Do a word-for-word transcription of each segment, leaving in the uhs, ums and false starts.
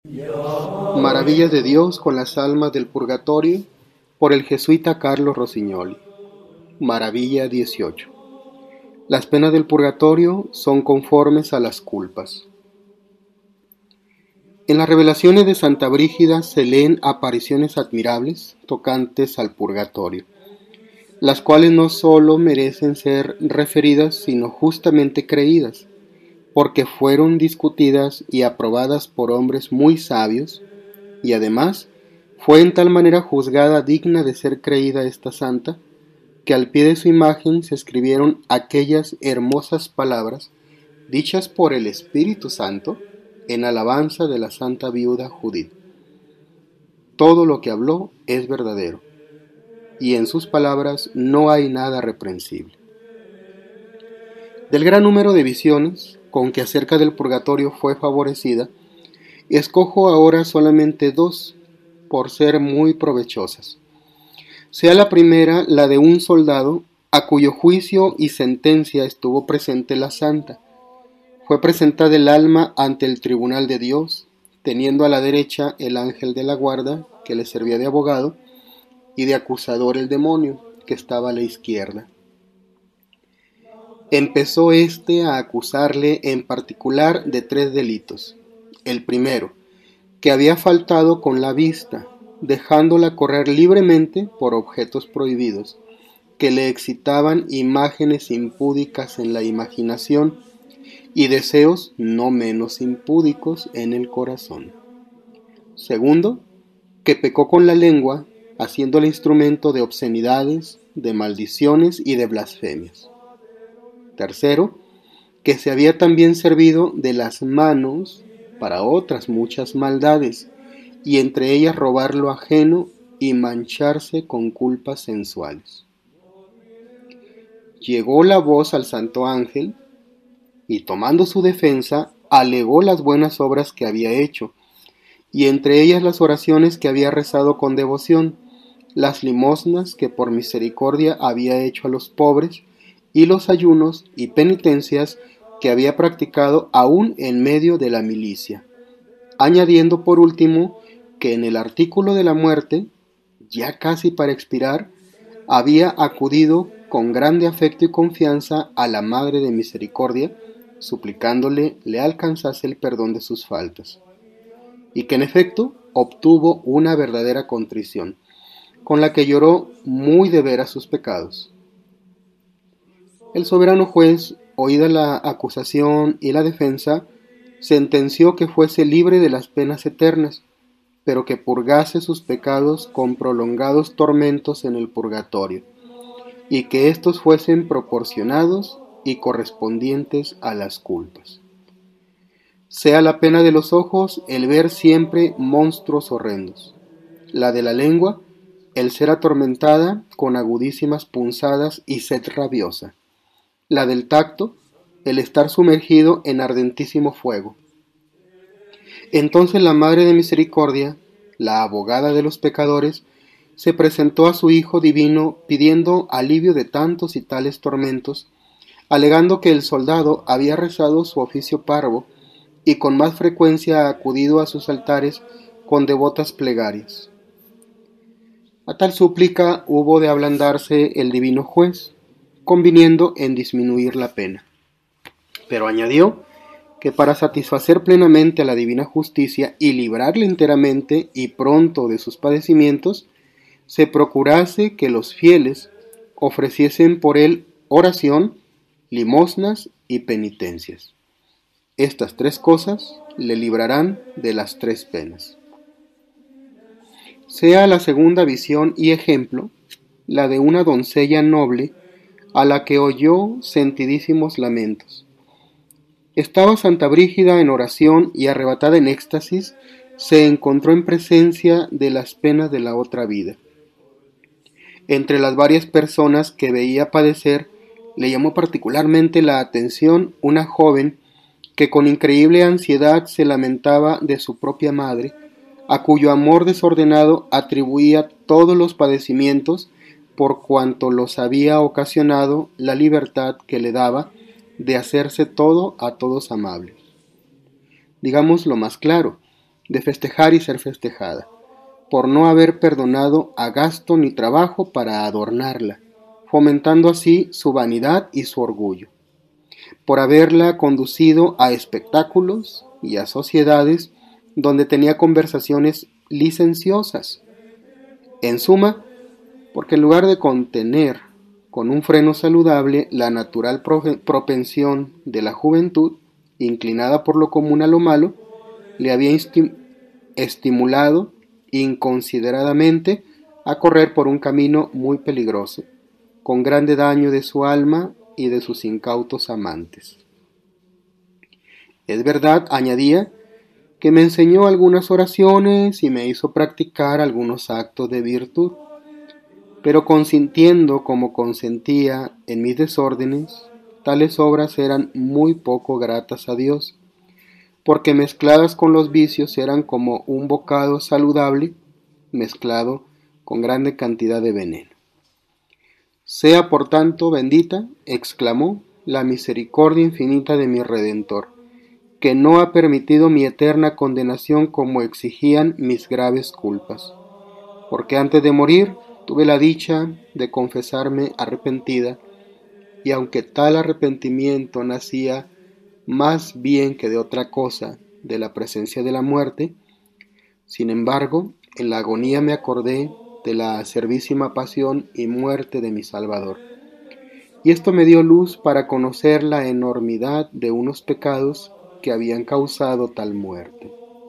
Maravillas de Dios con las almas del purgatorio, por el jesuita Carlos Rossignoli. Maravilla dieciocho. Las penas del purgatorio son conformes a las culpas. En las revelaciones de Santa Brígida se leen apariciones admirables tocantes al purgatorio, las cuales no sólo merecen ser referidas, sino justamente creídas, porque fueron discutidas y aprobadas por hombres muy sabios, y además fue en tal manera juzgada digna de ser creída esta santa, que al pie de su imagen se escribieron aquellas hermosas palabras dichas por el Espíritu Santo en alabanza de la santa viuda Judith. Todo lo que habló es verdadero, y en sus palabras no hay nada reprensible. Del gran número de visiones con que acerca del purgatorio fue favorecida, escojo ahora solamente dos, por ser muy provechosas. Sea la primera la de un soldado a cuyo juicio y sentencia estuvo presente la santa. Fue presentada el alma ante el tribunal de Dios, teniendo a la derecha el ángel de la guarda, que le servía de abogado, y de acusador el demonio, que estaba a la izquierda. Empezó éste a acusarle en particular de tres delitos. El primero, que había faltado con la vista, dejándola correr libremente por objetos prohibidos, que le excitaban imágenes impúdicas en la imaginación y deseos no menos impúdicos en el corazón. Segundo, que pecó con la lengua, haciéndola instrumento de obscenidades, de maldiciones y de blasfemias. Tercero, que se había también servido de las manos para otras muchas maldades, y entre ellas robar lo ajeno y mancharse con culpas sensuales. Llegó la voz al santo ángel, y tomando su defensa, alegó las buenas obras que había hecho, y entre ellas las oraciones que había rezado con devoción, las limosnas que por misericordia había hecho a los pobres, y los ayunos y penitencias que había practicado aún en medio de la milicia, añadiendo por último que en el artículo de la muerte, ya casi para expirar, había acudido con grande afecto y confianza a la Madre de Misericordia, suplicándole le alcanzase el perdón de sus faltas, y que en efecto obtuvo una verdadera contrición, con la que lloró muy de veras sus pecados. El soberano juez, oída la acusación y la defensa, sentenció que fuese libre de las penas eternas, pero que purgase sus pecados con prolongados tormentos en el purgatorio, y que éstos fuesen proporcionados y correspondientes a las culpas. Sea la pena de los ojos el ver siempre monstruos horrendos, la de la lengua el ser atormentada con agudísimas punzadas y sed rabiosa, la del tacto el estar sumergido en ardentísimo fuego. Entonces la Madre de Misericordia, la abogada de los pecadores, se presentó a su Hijo Divino pidiendo alivio de tantos y tales tormentos, alegando que el soldado había rezado su oficio parvo y con más frecuencia ha acudido a sus altares con devotas plegarias. A tal súplica hubo de ablandarse el divino juez, conviniendo en disminuir la pena. Pero añadió que para satisfacer plenamente a la divina justicia y librarle enteramente y pronto de sus padecimientos, se procurase que los fieles ofreciesen por él oración, limosnas y penitencias. Estas tres cosas le librarán de las tres penas. Sea la segunda visión y ejemplo la de una doncella noble a la que oyó sentidísimos lamentos. Estaba Santa Brígida en oración y arrebatada en éxtasis, se encontró en presencia de las penas de la otra vida. Entre las varias personas que veía padecer, le llamó particularmente la atención una joven que con increíble ansiedad se lamentaba de su propia madre, a cuyo amor desordenado atribuía todos los padecimientos por cuanto los había ocasionado la libertad que le daba de hacerse todo a todos amable. Digamos lo más claro, de festejar y ser festejada, por no haber perdonado a gasto ni trabajo para adornarla, fomentando así su vanidad y su orgullo, por haberla conducido a espectáculos y a sociedades donde tenía conversaciones licenciosas. En suma, porque en lugar de contener con un freno saludable la natural propensión de la juventud, inclinada por lo común a lo malo, le había estimulado inconsideradamente a correr por un camino muy peligroso, con grande daño de su alma y de sus incautos amantes. Es verdad, añadía, que me enseñó algunas oraciones y me hizo practicar algunos actos de virtud, pero consintiendo como consentía en mis desórdenes, tales obras eran muy poco gratas a Dios, porque mezcladas con los vicios eran como un bocado saludable mezclado con grande cantidad de veneno. Sea por tanto bendita, exclamó, la misericordia infinita de mi Redentor, que no ha permitido mi eterna condenación como exigían mis graves culpas, porque antes de morir tuve la dicha de confesarme arrepentida, y aunque tal arrepentimiento nacía más bien que de otra cosa, de la presencia de la muerte, sin embargo, en la agonía me acordé de la acervísima pasión y muerte de mi Salvador, y esto me dio luz para conocer la enormidad de unos pecados que habían causado tal muerte.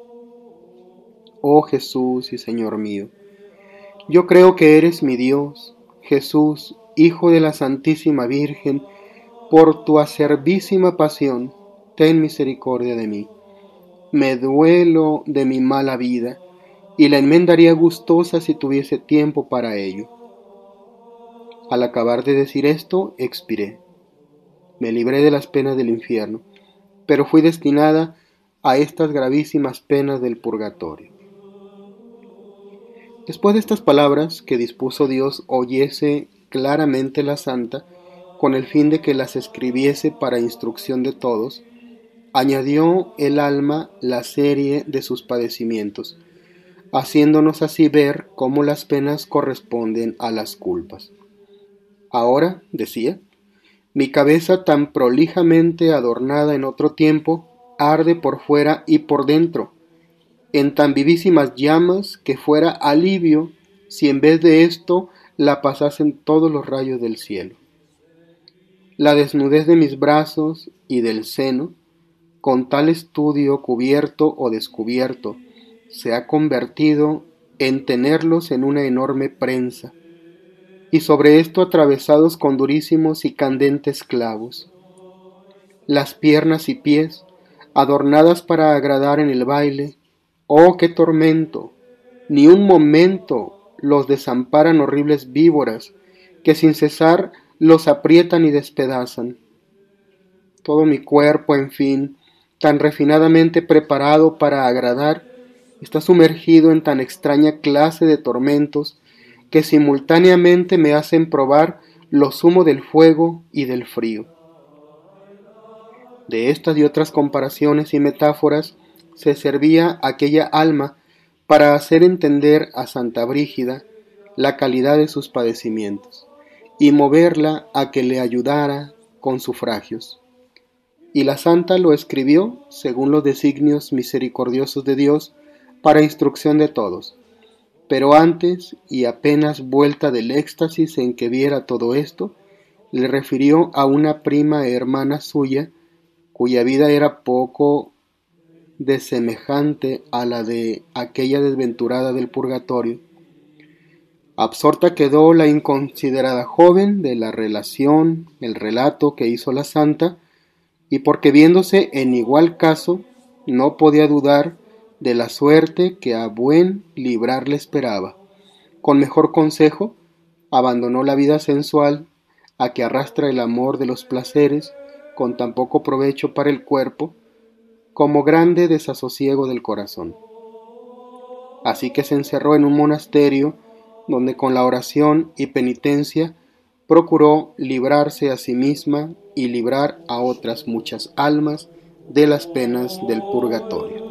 Oh Jesús y Señor mío, yo creo que eres mi Dios, Jesús, Hijo de la Santísima Virgen, por tu acervísima pasión, ten misericordia de mí. Me duelo de mi mala vida, y la enmendaría gustosa si tuviese tiempo para ello. Al acabar de decir esto, expiré. Me libré de las penas del infierno, pero fui destinada a estas gravísimas penas del purgatorio. Después de estas palabras que dispuso Dios oyese claramente la santa, con el fin de que las escribiese para instrucción de todos, añadió el alma la serie de sus padecimientos, haciéndonos así ver cómo las penas corresponden a las culpas. Ahora, decía, mi cabeza tan prolijamente adornada en otro tiempo, arde por fuera y por dentro, en tan vivísimas llamas que fuera alivio si en vez de esto la pasasen todos los rayos del cielo. La desnudez de mis brazos y del seno, con tal estudio cubierto o descubierto, se ha convertido en tenerlos en una enorme prensa, y sobre esto atravesados con durísimos y candentes clavos. Las piernas y pies, adornadas para agradar en el baile, ¡oh, qué tormento! Ni un momento los desamparan horribles víboras, que sin cesar los aprietan y despedazan. Todo mi cuerpo, en fin, tan refinadamente preparado para agradar, está sumergido en tan extraña clase de tormentos, que simultáneamente me hacen probar lo sumo del fuego y del frío. De estas y otras comparaciones y metáforas se servía aquella alma para hacer entender a Santa Brígida la calidad de sus padecimientos y moverla a que le ayudara con sufragios. Y la santa lo escribió según los designios misericordiosos de Dios para instrucción de todos. Pero antes, y apenas vuelta del éxtasis en que viera todo esto, le refirió a una prima hermana suya, cuya vida era poco desemejante a la de aquella desventurada del purgatorio. Absorta quedó la inconsiderada joven de la relación, el relato que hizo la santa, y porque viéndose en igual caso, no podía dudar de la suerte que a buen librar le esperaba. Con mejor consejo, abandonó la vida sensual a que arrastra el amor de los placeres, con tan poco provecho para el cuerpo, como grande desasosiego del corazón. Así que se encerró en un monasterio, donde con la oración y penitencia procuró librarse a sí misma y librar a otras muchas almas de las penas del purgatorio.